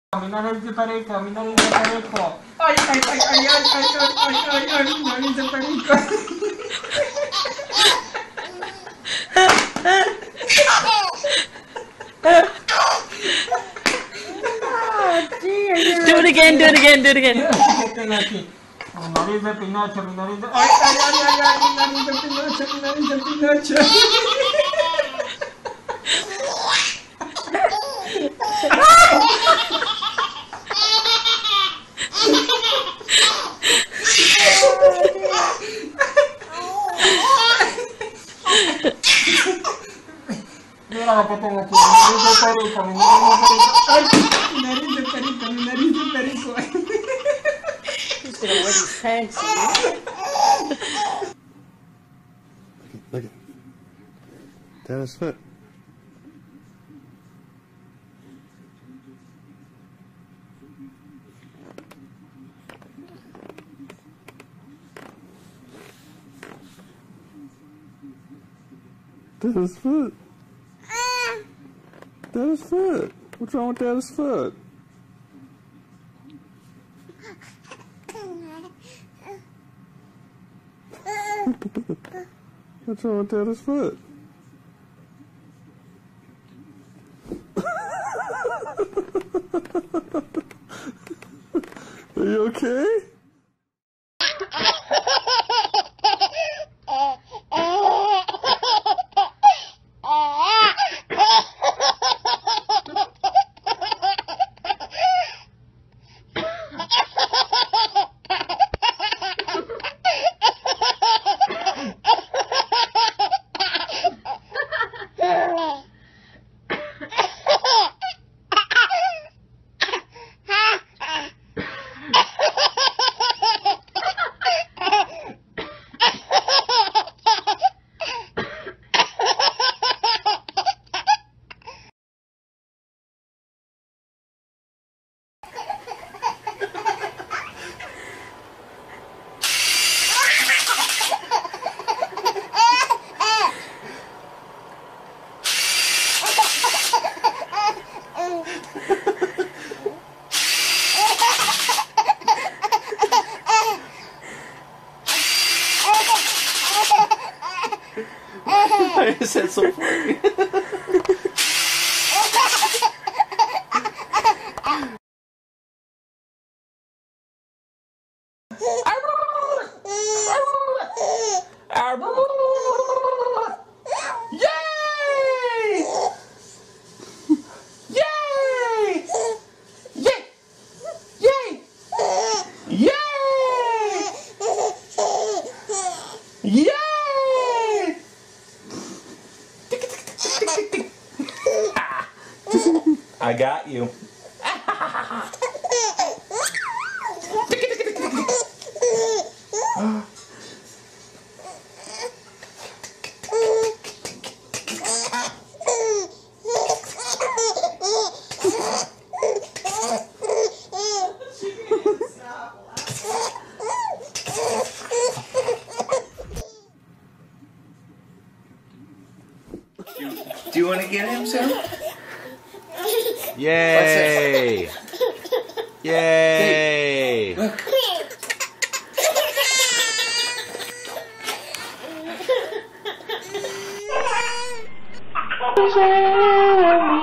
Caminar es de pareja, caminar es de pareja. Ay, ay, ay, ay, ay, ay, ay, ay, ay, caminar es de pareja. Do it again, do it again, do it again. Mi nariz de Pinocho, mi nariz de... Ay, ay, ay, ay, ay, mi nariz de Pinocho, mi nariz de Pinocho. Mira lo que tengo aquí, mi nariz de perico, mi nariz de perico. Ay, mi nariz de perico, mi nariz de perico. He's gonna wet his pants. Look at Dad's foot. Dad's foot. Dad's foot. What's wrong with Dad's foot? What's wrong with Dad's foot? Are you okay? Why is that so funny? I got you. Do you want to get him soon? Yay! Yay! Look. Look.